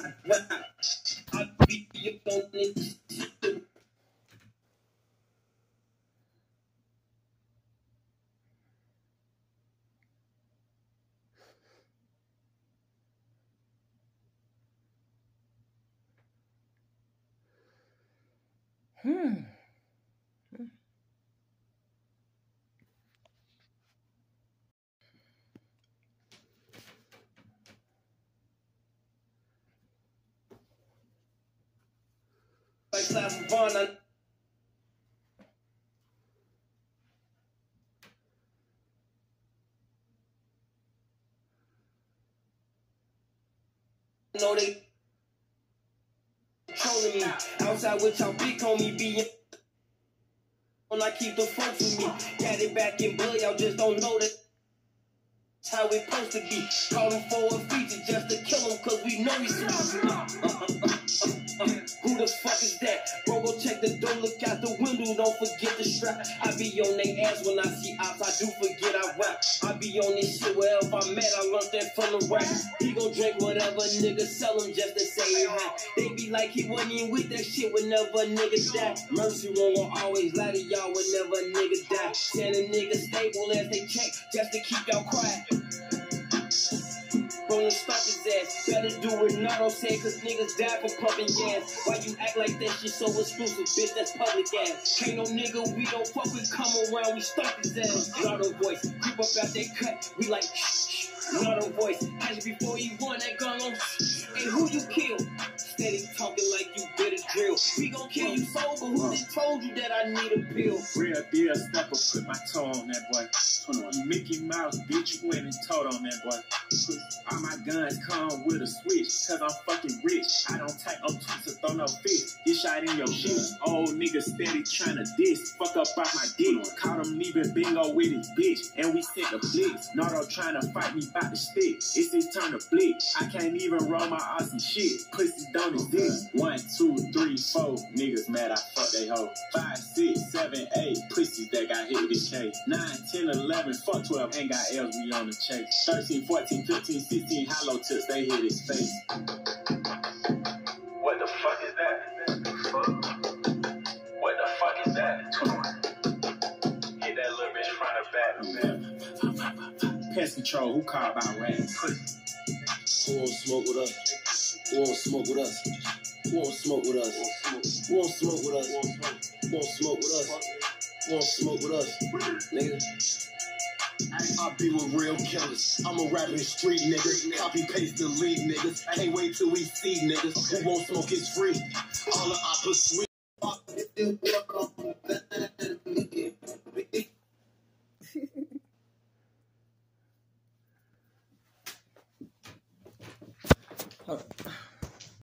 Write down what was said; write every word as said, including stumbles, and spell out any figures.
I be on this shit. Hmm. Like Class Vaughn, I know they trolling me. Outside with y'all big homie being when I keep the folks with me. Got it back in blood, y'all just don't know that. That's how it supposed to be. Call him for a feature just to kill him, cause we know he's sweet. Uh, uh, uh, uh, uh, uh. Who the fuck is that? Bro, go check the door, look out the window, don't forget the strap. I be on they ass when I see ops, I do forget I rap. I be on this shit wherever I'm at, I learned that from the rap. He gon' drink whatever nigga sell him just to say hi. They be like he wasn't even with that shit whenever a nigga die. Mercy won't always lie to y'all whenever a nigga die. Send a nigga stable as they check just to keep y'all quiet. Bro, stop his ass. Better do what Nardo said, cause niggas die for pumping gas. Why you act like that shit so exclusive, bitch? That's public ass. Ain't no nigga we don't fuck with, come around, we stop his ass. Nardo voice, creep up out they cut, we like shh, shh. Nardo voice, catch it before you run that gun on. And who you kill? Steady talking like you did a drill. We gon' kill you sober, who just told you that I need a pill? Real deal, stepper, put my toe on that boy. You Mickey Mouse, bitch, you went and told on that boy. All my guns come with a switch, cause I'm fucking rich. I don't take no tweets or throw no fish. Get shot in your shit. Old nigga steady tryna diss. Fuck up off my dick. Caught him leaving bingo with his bitch. And we sent the blitz. Nardo tryna fight me by the stick. It's his turn to blitz. I can't even roll my awesome shit. Pussy don't exist. One, two, three, four. Niggas mad I fuck they hoe. Five, six, seven, eight. Pussies that got hit with this case. Nine, ten, eleven, fuck twelve. Ain't got L's, we on the chase. Thirteen, fourteen, fifteen, sixteen. Hollow tips, they hit his face. What the fuck is that? What the fuck is that? Hit that little bitch front or back. Pest control, who called about rap? Who won't smoke with us? Who won't smoke with us? Who won't smoke with us? Who won't smoke with us? Who won't smoke with us? Who won't smoke with us? Nigga. I be with real killers. I'm a rapping street nigga. Copy paste delete niggas. Can't wait till we see niggas. Who won't smoke is free. All the oppa sweet. Hold on.